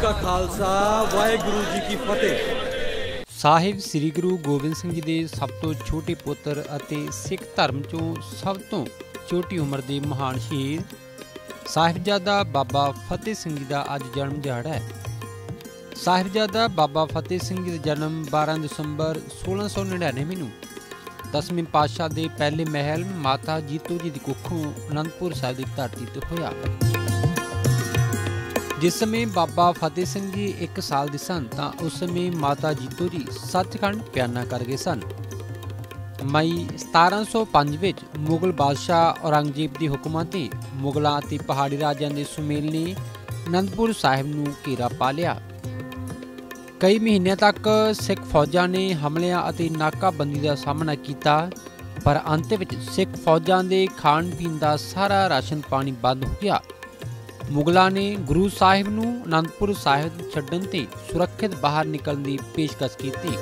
का खालसा वाहेगुरु जी की फतेह। ਸਾਹਿਬ ਸ੍ਰੀ ਗੁਰੂ ਗੋਬਿੰਦ ਸਿੰਘ ਜੀ ਦੇ ਸਭ ਤੋਂ ਛੋਟੇ ਪੁੱਤਰ ਅਤੇ ਸਿੱਖ ਧਰਮ 'ਚੋਂ ਸਭ ਤੋਂ ਛੋਟੀ ਉਮਰ ਦੇ ਮਹਾਨ ਸ਼ਹੀਦ ਸਾਹਿਬਜ਼ਾਦਾ ਬਾਬਾ ਫਤਿਹ ਸਿੰਘ ਜੀ ਦਾ ਅੱਜ ਜਨਮ ਦਿਹਾੜਾ ਹੈ। ਸਾਹਿਬਜ਼ਾਦਾ ਬਾਬਾ ਫਤਿਹ ਸਿੰਘ ਜੀ ਦਾ ਜਨਮ 12 ਦਸੰਬਰ 1699 ਨੂੰ 10ਵੇਂ ਪਾਤਸ਼ਾਹ ਦੇ ਪਹਿਲੇ ਮਹਿਲ ਮਾਤਾ ਜੀਤੋ ਜੀ ਦੀ ਕੁੱਖੋਂ ਅਨੰਦਪੁਰ ਸਾਹਿਬ ਦੀ ਧਰਤੀ ਤੇ ਹੋਇਆ। जिस समय बाबा फतेह सिंह जी 1 साल के सन तां उस समय माता जीतो जी सचखंड प्याना कर गए सन। मई 1705 विच मुगल बादशाह औरंगजेब की हुक्मां ते मुगलों ते पहाड़ी राजां दे सुमेल ने आनंदपुर साहिब नूं घेरा पा लिया। कई महीनों तक सिख फौजां ने हमलियां अते नाकाबंदी का सामना किया, पर अंत विच सिख फौजां दे खाण पीण का सारा राशन पानी बंद हो गया। मुगलों ने गुरु साहिब नूं आनंदपुर साहिब छड्डण ते सुरक्षित बाहर निकलण दी पेशकश की।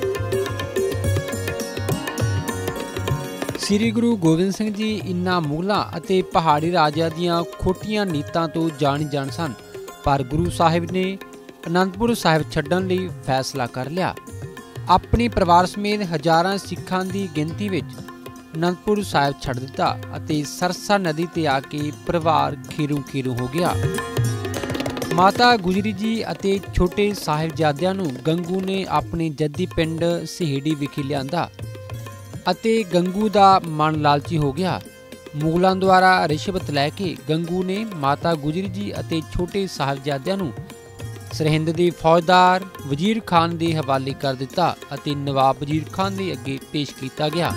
श्री गुरु गोबिंद सिंह जी इन्हां मुगलों अते पहाड़ी राजियां दीआं खोटियां नीतां तो जाणी जाण सन, पर गुरु साहिब ने आनंदपुर साहिब छड्डण लई फैसला कर लिया। अपने परिवार समेत हज़ारां सिखां दी गिनती विच आनंदपुर साहिब छड़ दिता अते सरसा नदी ते आके परिवार खीरू खीरू हो गया। माता गुजरी जी अते छोटे साहिबजादियां नूं गंगू ने अपने जद्दी पिंड सहेड़ी विखे लिआंदा अते गंगू दा मन लालची हो गया। मुगलों द्वारा रिश्वत लैके गंगू ने माता गुजरी जी अते छोटे साहिबजादियां नूं सरहिंद दे फौजदार वजीर खान दे हवाले कर दिता अते नवाब वजीर खान दे अगे पेश किया गया।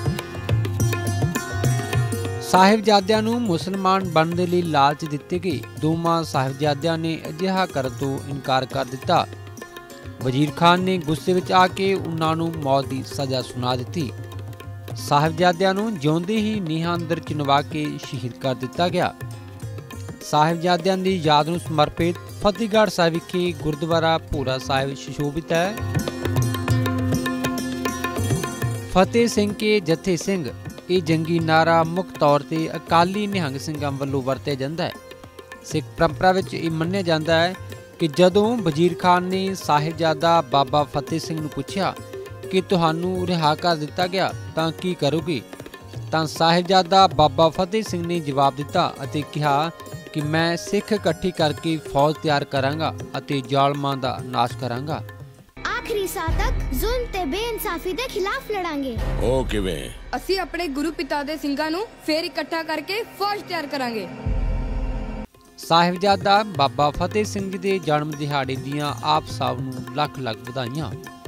ਸਾਹਿਬਜ਼ਾਦਿਆਂ ਨੂੰ ਮੁਸਲਮਾਨ ਬਣਨ ਦੇ ਲਈ ਲਾਲਚ ਦਿੱਤੇ ਗਏ। ਦੋਵਾਂ ਸਾਹਿਬਜ਼ਾਦਿਆਂ ਨੇ ਅਜਿਹਾ ਕਰਨ ਤੋਂ ਇਨਕਾਰ ਕਰ ਦਿੱਤਾ। ਵਜ਼ੀਰ ਖਾਨ ਨੇ ਗੁੱਸੇ ਵਿੱਚ ਆ ਕੇ ਉਹਨਾਂ ਨੂੰ ਮੌਤ ਦੀ ਸਜ਼ਾ ਸੁਣਾ ਦਿੱਤੀ। ਸਾਹਿਬਜ਼ਾਦਿਆਂ ਨੂੰ ਜਿਉਂਦੇ ਹੀ ਨੀਹਾਂ ਅੰਦਰ ਚਿਣਵਾ ਕੇ ਸ਼ਹੀਦ ਕਰ ਦਿੱਤਾ ਗਿਆ। ਸਾਹਿਬਜ਼ਾਦਿਆਂ ਦੀ ਯਾਦ ਨੂੰ ਸਮਰਪਿਤ ਫਤਿਹਗੜ੍ਹ ਸਾਹਿਬ ਵਿਖੇ ਗੁਰਦੁਆਰਾ ਭੋਰਾ ਸਾਹਿਬ ਸੁਸ਼ੋਭਿਤ ਹੈ। ਫਤਿਹ ਸਿੰਘ ਕੇ ਜਥੇ ਸਿੰਘ ਇਹ ਜੰਗੀ ਨਾਰਾ ਮੁੱਖ ਤੌਰ ਤੇ ਅਕਾਲੀ ਨਿਹੰਗ ਸਿੰਘਾਂ ਵੱਲੋਂ ਵਰਤਿਆ ਜਾਂਦਾ ਹੈ। ਸਿੱਖ ਪਰੰਪਰਾ ਵਿੱਚ ਇਹ ਮੰਨਿਆ ਜਾਂਦਾ ਹੈ ਕਿ ਜਦੋਂ ਵਜ਼ੀਰ ਖਾਨ ਨੇ ਸਾਹਿਬਜ਼ਾਦਾ ਬਾਬਾ ਫਤਿਹ ਸਿੰਘ ਨੂੰ ਪੁੱਛਿਆ ਕਿ ਤੁਹਾਨੂੰ ਰਿਹਾ ਕਰ ਦਿੱਤਾ ਗਿਆ ਤਾਂ ਕੀ ਕਰੋਗੇ, ਤਾਂ ਸਾਹਿਬਜ਼ਾਦਾ ਬਾਬਾ ਫਤਿਹ ਸਿੰਘ ਨੇ ਜਵਾਬ ਦਿੱਤਾ ਅਤੇ ਕਿਹਾ ਕਿ ਮੈਂ ਸਿੱਖ ਇਕੱਠੀ ਕਰਕੇ ਫੌਜ ਤਿਆਰ ਕਰਾਂਗਾ ਅਤੇ ਜ਼ਾਲਮਾਂ ਦਾ ਨਾਸ਼ ਕਰਾਂਗਾ। आखिरी साह तक जुल्म ते बेइंसाफी दे खिलाफ लड़ांगे। ओ किवें? ਅਸੀਂ ਆਪਣੇ ਗੁਰੂ ਪਿਤਾ ਦੇ ਸਿੰਘਾਂ ਨੂੰ ਫੇਰ ਇਕੱਠਾ ਕਰਕੇ ਫੌਜ ਤਿਆਰ ਕਰਾਂਗੇ। ਸਾਹਿਬਜ਼ਾਦਾ ਬਾਬਾ ਫਤਿਹ ਸਿੰਘ ਜੀ ਦੇ ਜਨਮ ਦਿਹਾੜੇ ਦੀਆਂ ਆਪ ਸਭ ਨੂੰ ਲੱਖ ਲੱਖ ਵਧਾਈਆਂ।